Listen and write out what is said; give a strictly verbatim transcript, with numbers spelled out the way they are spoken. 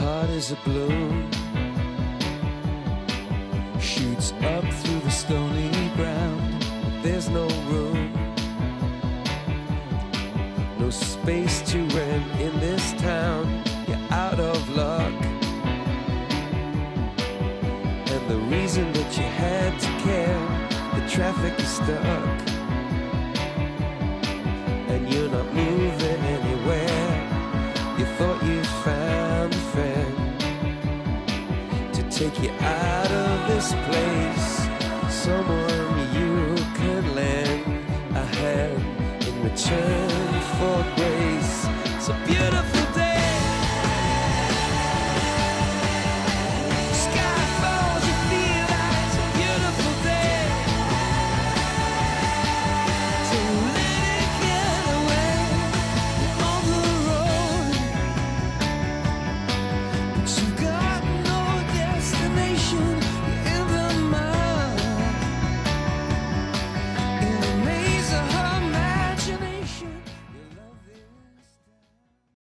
heart is a balloon, shoots up through the stony ground. There's no room, no space to rent in this town. You're out of luck, and the reason that you had to care, the traffic is stuck, and you're not moving anywhere. You thought you'd found a friend to take you out of this place, someone you can lend a hand in return for grace. So beautiful.